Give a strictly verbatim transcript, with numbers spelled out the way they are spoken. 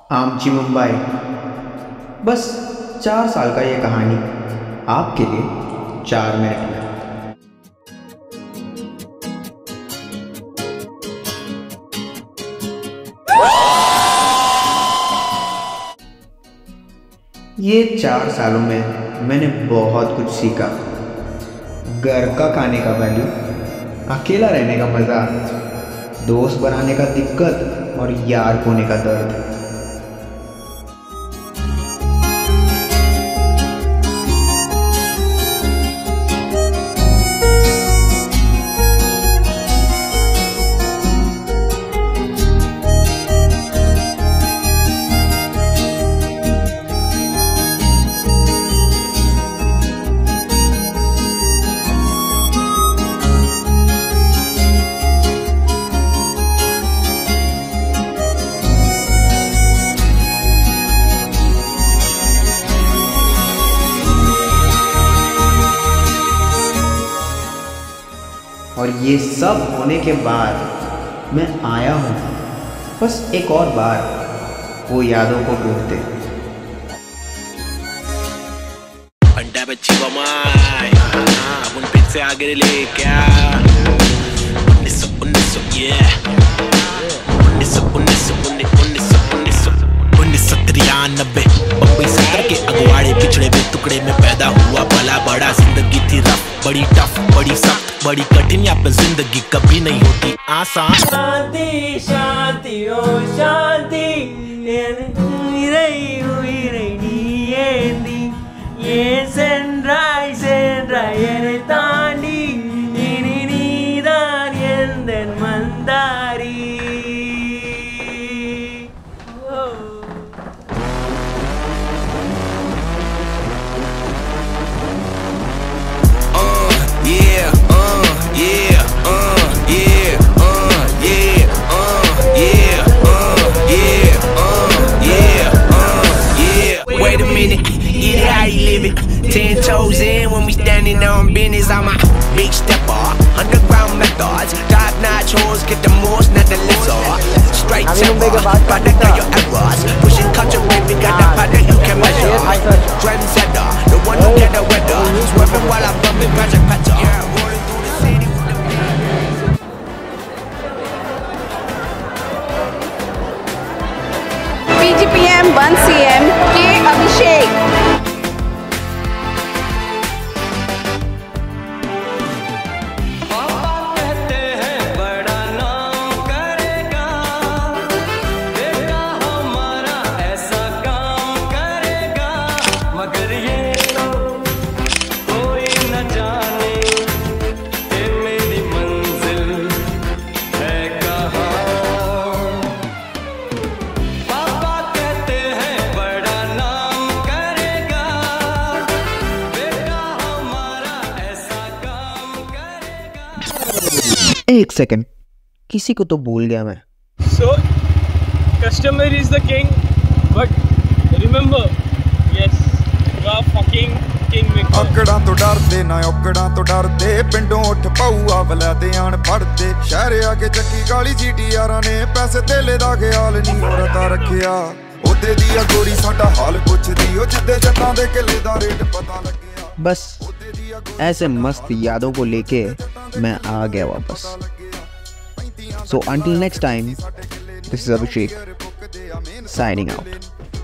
आमची मुंबई। बस चार साल का ये कहानी आपके लिए चार मिनट में। ये चार सालों में मैंने बहुत कुछ सीखा। घर का खाने का वैल्यू, अकेला रहने का मज़ा, दोस्त बनाने का दिक्कत और यार खोने का दर्द। और ये सब होने के बाद मैं आया हूँ बस एक और बार वो यादों को ढूंढते। अंडा बच्ची बमाई अब उन पिच से आगे ले क्या उन्नीस सौ उन्नीस सौ ये उन्नीस सौ उन्नीस सौ उन्नीस उन्नीस सौ उन्नीस सौ उन्नीस सौ तिरानबे बम्बई सत्तर के अगवाड़े पिछड़े में टुकड़े में पैदा हुआ भला बड़ा। जिंदगी थी रफ, बड़ी टफ, बड़ी सख्त, बड़ी कठिन। यहाँ पे जिंदगी कभी नहीं होती आसान। शांति शांति ओ शांति ये सेंड्राई सेंड्राई तांडी इनी नीदान यंदन मंदारी। Yeah, uh, yeah, uh, yeah, uh, yeah, uh, yeah, uh, yeah, uh, yeah, uh, yeah. Wait a minute, get it how you live it. Ten toes in when we standing on business. I'm a big stepper, underground methods, top notch hoes, get the most, not the lesser. Straight terror, product of your errors. Pushing culture, baby, got the product you can measure. Trendsetter, the one who get the weather. Swerving while I'm bumping Project Petter. Yeah, rolling through the city with the P G P M one C M K Abhishek। एक second, किसी को तो भूल गया मैं। So, customer is the king, but remember, yes, you are fucking kingmaker. ਔਕੜਾਂ ਤੋਂ ਡਰਦੇ ਨਾ ਔਕੜਾਂ ਤੋਂ ਡਰਦੇ ਪਿੰਡੋਂ ਉੱਠ ਪਾਊਆ ਵਲੈਦੇ ਆਣ ਪੜਦੇ ਸ਼ਹਿਰ ਆ ਕੇ ਚੱਕੀ ਗਾਲੀ ਜੀਟੀਆਰਾਂ ਨੇ ਪੈਸੇ ਤੇਲੇ ਦਾ ਖਿਆਲ ਨਹੀਂ ਔਰਤਾ ਰੱਖਿਆ ਉਹਦੇ ਦੀ ਆ ਗੋਰੀ ਸਾਡਾ ਹਾਲ ਪੁੱਛਦੀ ਉਹ ਜਿੱਦੇ ਜੱਟਾਂ ਦੇ ਕਿੱਲੇ ਦਾ ਰੇਟ पता ਲੱਗਿਆ। बस ऐसे मस्त यादों को लेके मैं आ गया वापस। So until next time, this is Abhishek signing out.